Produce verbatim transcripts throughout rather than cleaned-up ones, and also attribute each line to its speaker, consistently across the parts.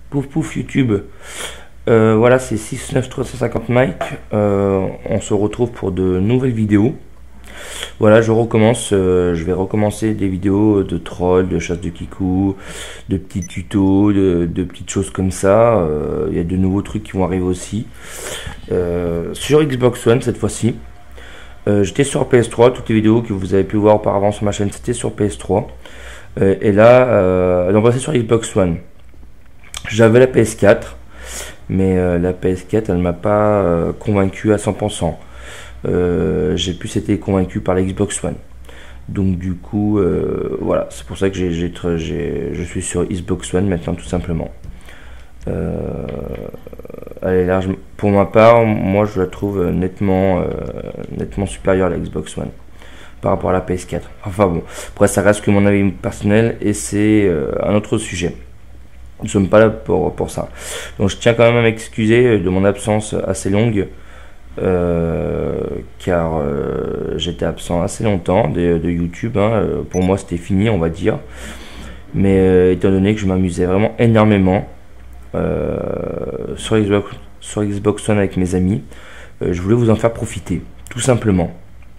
Speaker 1: Pouf pouf YouTube. Euh, voilà, c'est six neuf trois cent cinquante Mike. Euh, on se retrouve pour de nouvelles vidéos. Voilà, je recommence. Euh, je vais recommencer des vidéos de trolls, de chasse de kikou, de petits tutos, de, de petites choses comme ça. Euh, Il y a de nouveaux trucs qui vont arriver aussi. Euh, sur Xbox One cette fois-ci. Euh, J'étais sur P S trois. Toutes les vidéos que vous avez pu voir auparavant sur ma chaîne, c'était sur P S trois. Euh, et là, euh, on va passer sur Xbox One. J'avais la P S quatre, mais euh, la P S quatre, elle m'a pas euh, convaincu à cent pour cent. Euh, j'ai plus été convaincu par la Xbox One. Donc du coup, euh, voilà, c'est pour ça que j'ai, j'ai, j'ai, je suis sur Xbox One maintenant, tout simplement. Euh, elle est large. Pour ma part, moi, je la trouve nettement, euh, nettement supérieure à la Xbox One par rapport à la P S quatre. Enfin bon, après ça reste que mon avis personnel et c'est euh, un autre sujet. Nous ne sommes pas là pour, pour ça. Donc je tiens quand même à m'excuser de mon absence assez longue, euh, car euh, j'étais absent assez longtemps de, de YouTube. Hein. Pour moi c'était fini, on va dire. Mais euh, étant donné que je m'amusais vraiment énormément euh, sur, Xbox, sur Xbox One avec mes amis, euh, je voulais vous en faire profiter, tout simplement.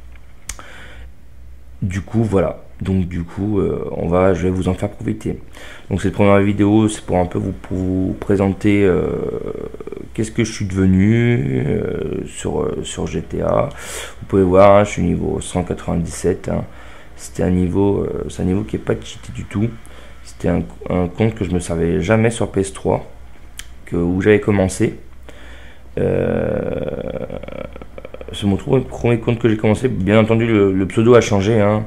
Speaker 1: Du coup, voilà. Donc du coup, euh, on va, je vais vous en faire profiter. Donc cette première vidéo, c'est pour un peu vous, pour vous présenter euh, qu'est-ce que je suis devenu euh, sur, euh, sur G T A. Vous pouvez voir, hein, je suis niveau cent quatre-vingt-dix-sept. Hein. C'était un niveau, euh, c'est un niveau qui n'est pas cheaté du tout. C'était un, un compte que je me servais jamais sur P S trois, que, où j'avais commencé. Euh, c'est mon premier compte que j'ai commencé. Bien entendu, le, le pseudo a changé. Hein.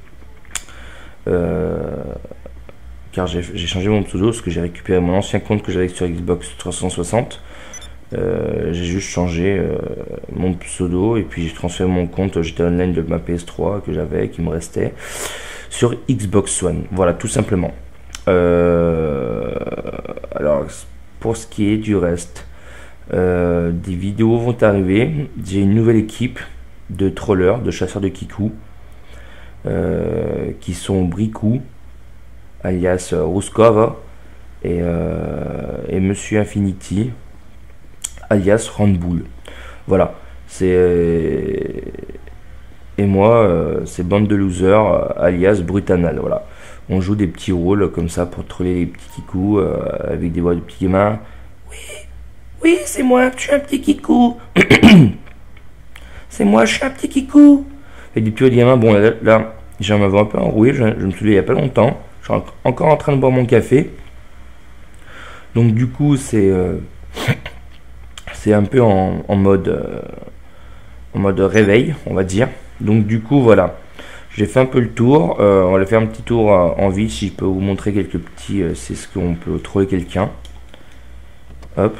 Speaker 1: Euh, car j'ai changé mon pseudo parce que j'ai récupéré mon ancien compte que j'avais sur Xbox trois cent soixante. Euh, j'ai juste changé euh, mon pseudo et puis j'ai transféré mon compte G T A Online de ma P S trois que j'avais, qui me restait, sur Xbox One. Voilà, tout simplement. Euh, alors, pour ce qui est du reste, euh, des vidéos vont arriver. J'ai une nouvelle équipe de trollers, de chasseurs de kikou. Euh, qui sont Bricou, alias Ruskov, et, euh, et Monsieur Infinity, alias Randbull. Voilà, c'est et moi, euh, c'est bande de losers, alias Brutanal. Voilà, on joue des petits rôles comme ça pour troller les petits kikous euh, avec des voix de petits gamins. Oui, oui, c'est moi, je suis un petit kikou. C'est moi, je suis un petit kikou. Et des petits gamins, bon là, là j'en avais un peu enroué, je, je me suis dit il n'y a pas longtemps, je suis encore en train de boire mon café. Donc du coup c'est euh, c'est un peu en, en mode euh, en mode réveil, on va dire. Donc du coup voilà, j'ai fait un peu le tour, euh, on va faire un petit tour euh, en vie, si je peux vous montrer quelques petits, euh, c'est ce qu'on peut trouver quelqu'un. Hop.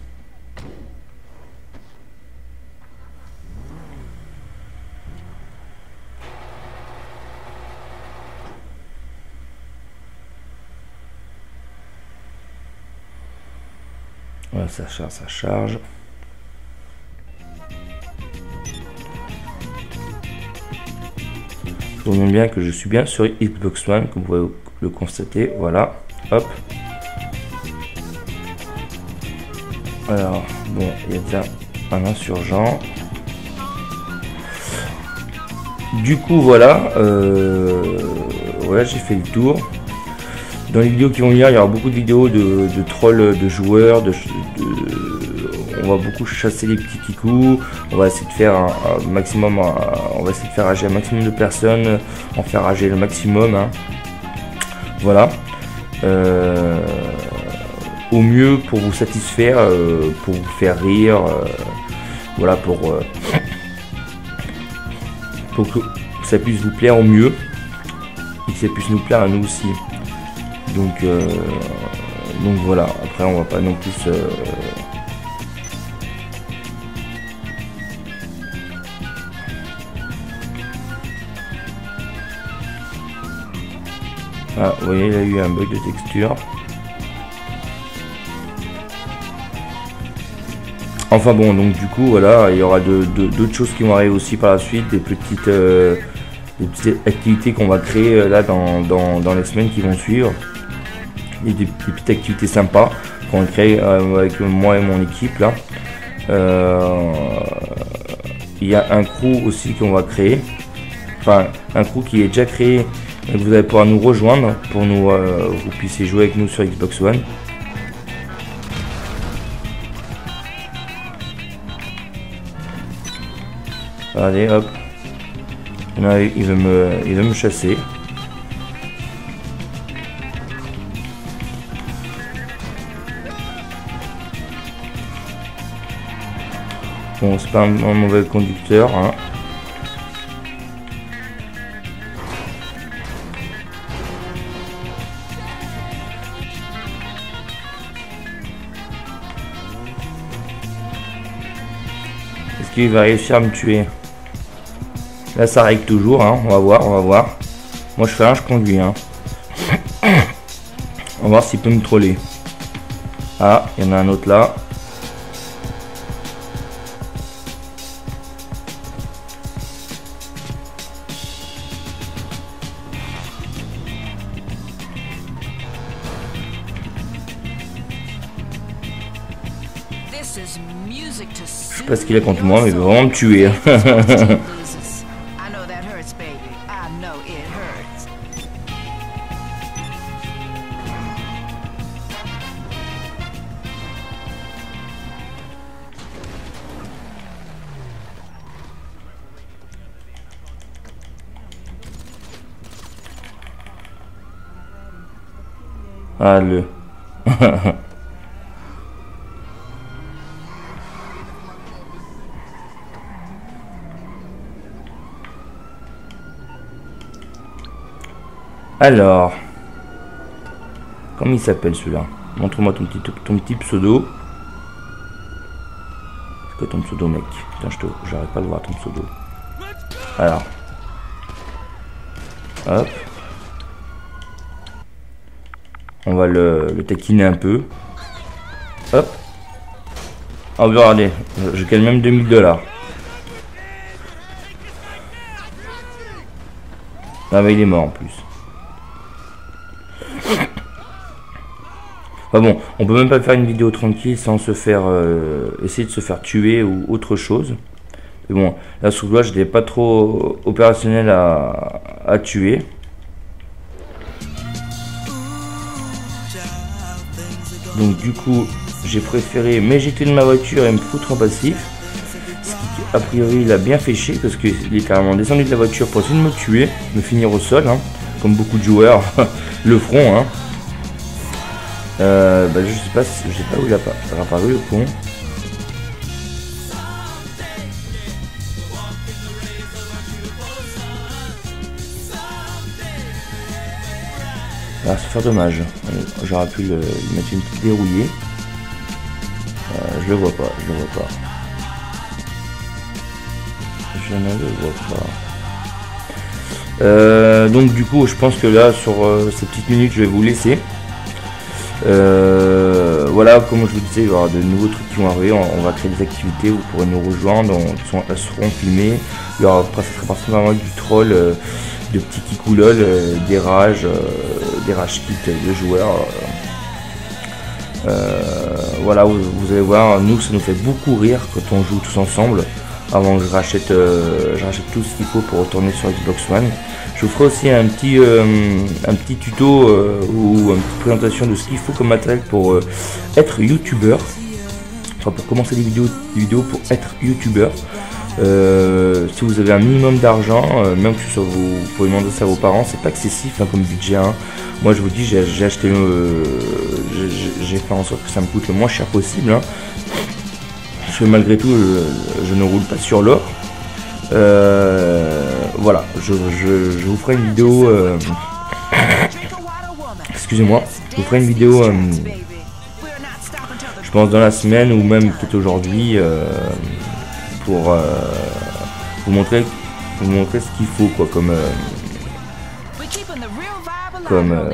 Speaker 1: Voilà, ça charge, ça charge. Je vous montre bien que je suis bien sur Xbox One, comme vous pouvez le constater. Voilà, hop. Alors, bon, il y a déjà un insurgent. Du coup, voilà. Euh, ouais, j'ai fait le tour. Dans les vidéos qui vont venir, il y aura beaucoup de vidéos de, de trolls, de joueurs, de, de, on va beaucoup chasser les petits kikous, on va essayer de faire un, un maximum, un, on va essayer de faire rager un maximum de personnes, en faire rager le maximum, hein. Voilà. Euh, au mieux pour vous satisfaire, euh, pour vous faire rire, euh, voilà, pour, euh, pour que ça puisse vous plaire au mieux, et que ça puisse nous plaire à nous aussi. Donc, euh, donc voilà, après on va pas non plus euh... Ah, vous voyez, il y a eu un bug de texture. Enfin bon, donc du coup voilà, il y aura de, de, d'autres choses qui vont arriver aussi par la suite, des petites, euh, des petites activités qu'on va créer là dans, dans, dans les semaines qui vont suivre. des, des petites activités sympas qu'on crée euh, avec moi et mon équipe là. Euh, il y a un crew aussi qu'on va créer, enfin un crew qui est déjà créé, et vous allez pouvoir nous rejoindre pour nous, euh, vous puissiez jouer avec nous sur Xbox One. Allez hop, là, il veut me, il veut me chasser. Bon, c'est pas un, un mauvais conducteur, hein. Est-ce qu'il va réussir à me tuer? Là ça règle toujours, hein. On va voir, on va voir. Moi je fais un, je conduis, hein. On va voir s'il peut me troller. Ah, il y en a un autre là. Je sais pas ce qu'il a contre moi, mais il veut vraiment me tuer. Ah le. Alors, comment il s'appelle celui-là? Montre-moi ton petit, ton petit pseudo. C'est quoi ton pseudo, mec? Putain, je te, j'arrive pas à le voir ton pseudo. Alors, hop, on va le, le taquiner un peu. Hop. Oh, regardez, je gagne même deux mille dollars. Ah, mais il est mort en plus. Enfin bon, on peut même pas faire une vidéo tranquille sans se faire euh, essayer de se faire tuer ou autre chose. Mais bon, là sous le je n'étais pas trop opérationnel à, à tuer. Donc du coup, j'ai préféré m'éjecter de ma voiture et me foutre en passif. Ce qui, a priori, il a bien fait chier parce qu'il est carrément descendu de la voiture pour essayer de me tuer, me finir au sol, hein, comme beaucoup de joueurs le feront. Hein. Euh, bah, je sais pas, je sais pas où il a pas apparu le con. Ah, c'est faire dommage. J'aurais pu le, lui mettre une petite dérouillée. Euh, je le vois pas, je le vois pas. Je ne le vois pas. Euh, donc du coup, je pense que là, sur euh, ces petites minutes, je vais vous laisser. Euh, voilà, comme je vous disais, il y aura de nouveaux trucs qui vont arriver. On, on va créer des activités, vous pourrez nous rejoindre, on, sont, elles seront filmées. Il y aura presque principalement du troll, euh, de petits kikoulol, euh, des rages, euh, des rage kits de joueurs. Euh, euh, voilà, vous, vous allez voir, nous ça nous fait beaucoup rire quand on joue tous ensemble. Avant que je rachète, euh, je rachète tout ce qu'il faut pour retourner sur Xbox One. Je vous ferai aussi un petit, euh, un petit tuto euh, ou une petite présentation de ce qu'il faut comme matériel pour euh, être youtubeur. Enfin, pour commencer des vidéos, des vidéos pour être youtubeur. Euh, si vous avez un minimum d'argent, euh, même que ce soit vous, vous pouvez demander ça à vos parents, c'est pas excessif hein, comme budget. Hein. Moi je vous dis, j'ai acheté, euh, j'ai fait en sorte que ça me coûte le moins cher possible. Hein. Parce que malgré tout, je, je ne roule pas sur l'or. Euh, voilà, je, je, je vous ferai une vidéo. Euh, Excusez-moi, je vous ferai une vidéo. Euh, je pense dans la semaine ou même peut-être aujourd'hui euh, pour euh, vous montrer, vous montrer ce qu'il faut quoi comme. Euh, comme euh,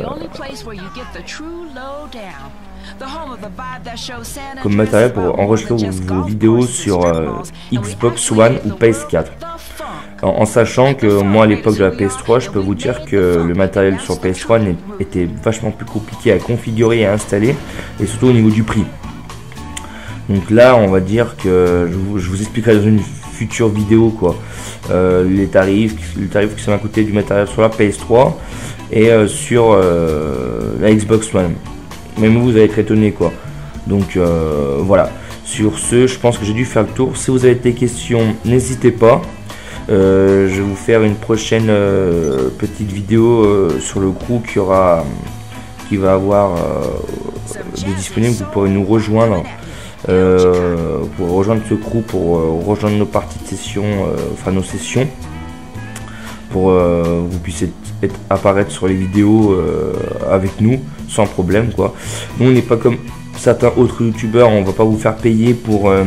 Speaker 1: comme matériel pour enregistrer vos, vos vidéos sur euh, Xbox One ou P S quatre. En, en sachant que moi à l'époque de la P S trois, je peux vous dire que le matériel sur P S trois était vachement plus compliqué à configurer et à installer, et surtout au niveau du prix. Donc là on va dire que je vous, je vous expliquerai dans une future vidéo quoi, euh, les tarifs, le tarif que ça m'a coûté du matériel sur la P S trois et euh, sur euh, la Xbox One. Même vous allez être étonné quoi. Donc euh, voilà, sur ce je pense que j'ai dû faire le tour. Si vous avez des questions n'hésitez pas. Euh, je vais vous faire une prochaine euh, petite vidéo euh, sur le crew qui aura qui va avoir euh, de disponible. Vous pourrez nous rejoindre euh, pour rejoindre ce crew, pour euh, rejoindre nos parties de session, euh, enfin nos sessions, pour euh, vous puissiez être, apparaître sur les vidéos euh, avec nous sans problème quoi. Nous on n'est pas comme certains autres youtubeurs, on va pas vous faire payer pour euh,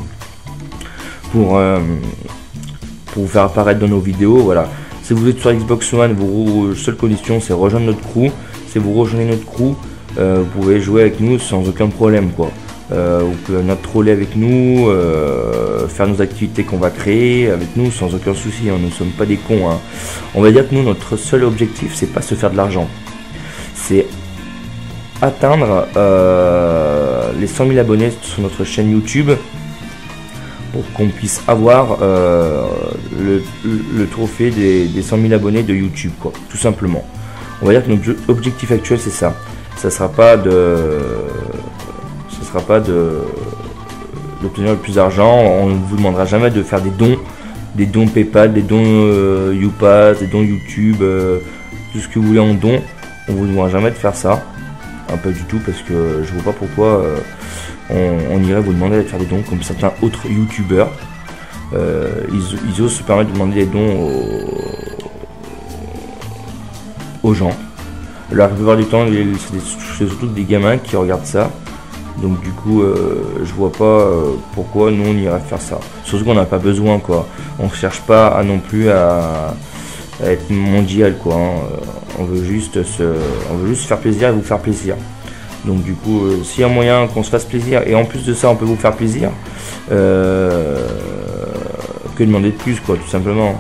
Speaker 1: pour euh, pour vous faire apparaître dans nos vidéos. Voilà, si vous êtes sur Xbox One, vos seules conditions c'est rejoindre notre crew. Si vous rejoignez notre crew, euh, vous pouvez jouer avec nous sans aucun problème quoi. Euh, vous pouvez notre troller avec nous, euh, faire nos activités qu'on va créer avec nous sans aucun souci, hein. Nous ne sommes pas des cons hein. On va dire que nous notre seul objectif c'est pas se faire de l'argent, c'est atteindre euh, les cent mille abonnés sur notre chaîne YouTube, pour qu'on puisse avoir euh, le, le trophée des, des cent mille abonnés de YouTube quoi, tout simplement. On va dire que notre objectif actuel c'est ça. Ça sera pas de ça sera pas de d'obtenir le plus d'argent. On ne vous demandera jamais de faire des dons, des dons PayPal, des dons euh, YouPass, des dons YouTube, euh, tout ce que vous voulez en don. On vous demandera jamais de faire ça, un peu du tout, parce que je vois pas pourquoi euh, on, on irait vous demander de faire des dons comme certains autres youtubeurs. Euh, ils, ils osent se permettre de demander des dons aux, aux gens. La plupart du temps c'est surtout des gamins qui regardent ça. Donc du coup euh, je vois pas euh, pourquoi nous on irait faire ça. Surtout qu'on n'a pas besoin quoi. On cherche pas à non plus à, à être mondial quoi hein. On veut juste se, on veut juste faire plaisir et vous faire plaisir. Donc du coup euh, s'il y a moyen qu'on se fasse plaisir et en plus de ça on peut vous faire plaisir, euh, que demander de plus quoi, tout simplement.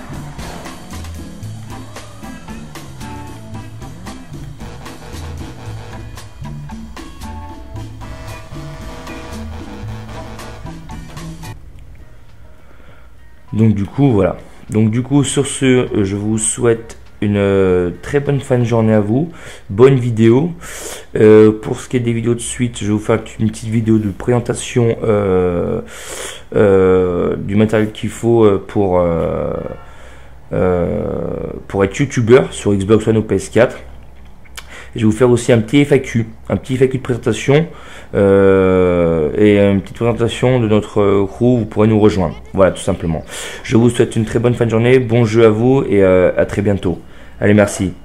Speaker 1: Donc du coup voilà. Donc du coup sur ce je vous souhaite une euh, très bonne fin de journée à vous. Bonne vidéo. Euh, pour ce qui est des vidéos de suite, je vais vous faire une petite vidéo de présentation euh, euh, du matériel qu'il faut pour euh, euh, pour être youtubeur sur Xbox One ou P S quatre. Je vais vous faire aussi un petit F A Q, un petit F A Q de présentation euh, et une petite présentation de notre crew. Vous pourrez nous rejoindre. Voilà, tout simplement. Je vous souhaite une très bonne fin de journée, bon jeu à vous et euh, à très bientôt. Allez, merci.